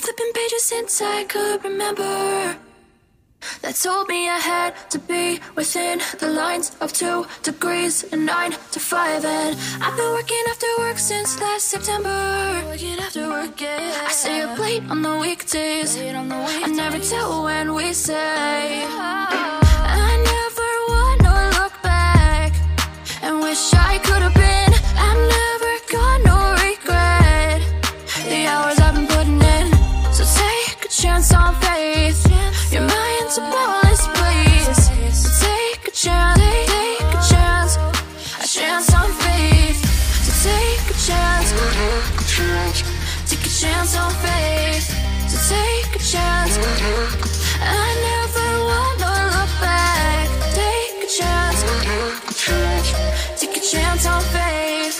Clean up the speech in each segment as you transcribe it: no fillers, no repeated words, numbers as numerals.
flipping pages since I could remember, that told me I had to be within the lines of 2 degrees and 9 to 5. And I've been working after work since last September. Working after work, yeah. I stay up late on the weekdays. I never tell when we say. I never wanna look back and wish I could have been. I'm never gonna regret the hours I've been putting in. So take a chance on faith. Your mind's a boundless place. So take a chance, take a chance, a chance on faith. So take a chance, take a chance on faith. So take a chance. I never wanna look back. Take a chance, take a chance on faith.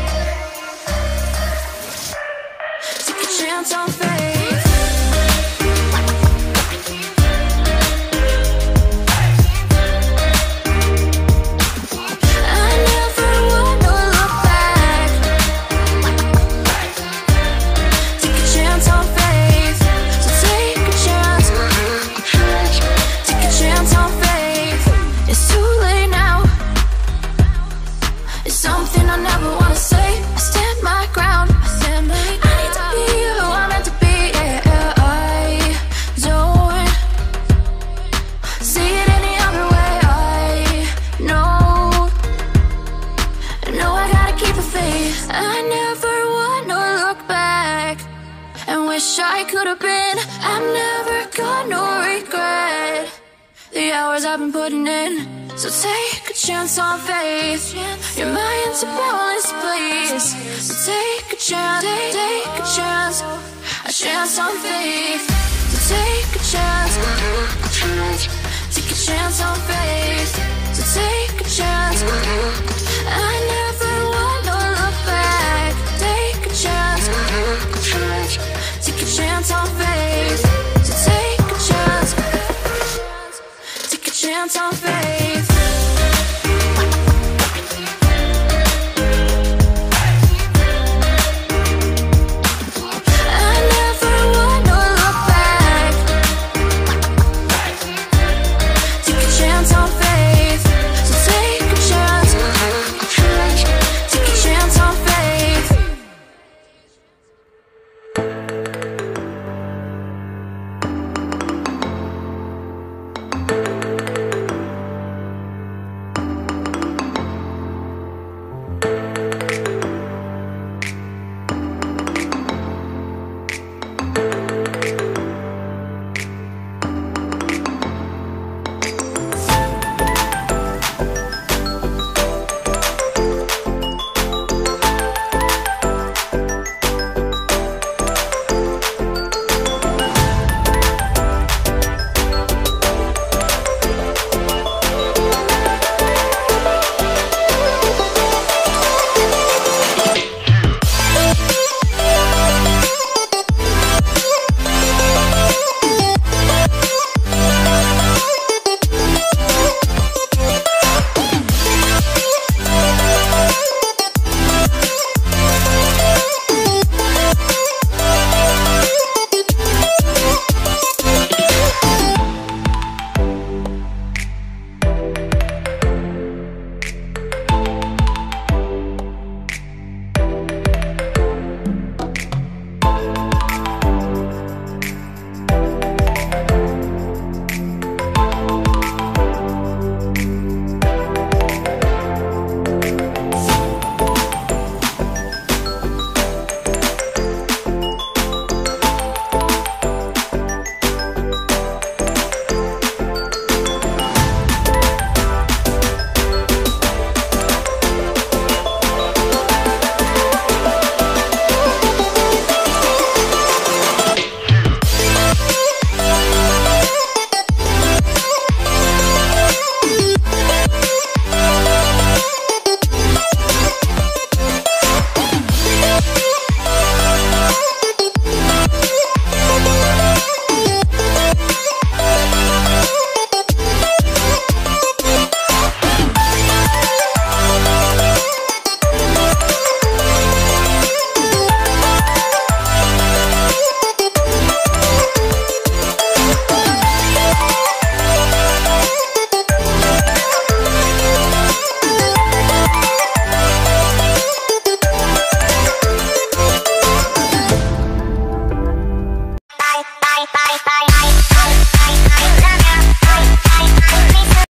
Take a chance on faith. I could have been. I'm never gonna regret the hours I've been putting in. So take a chance on faith. Your mind's a boundless place. So take a chance, take a chance, a chance on faith. So take a chance, take a chance on faith. So take a chance. I never wanna look back. Take a chance, take a chance on faith. So take a chance, take a chance on faith. I never wanna look back. Take a chance on faith. So take a chance, take a chance on faith. bye, bye, bye.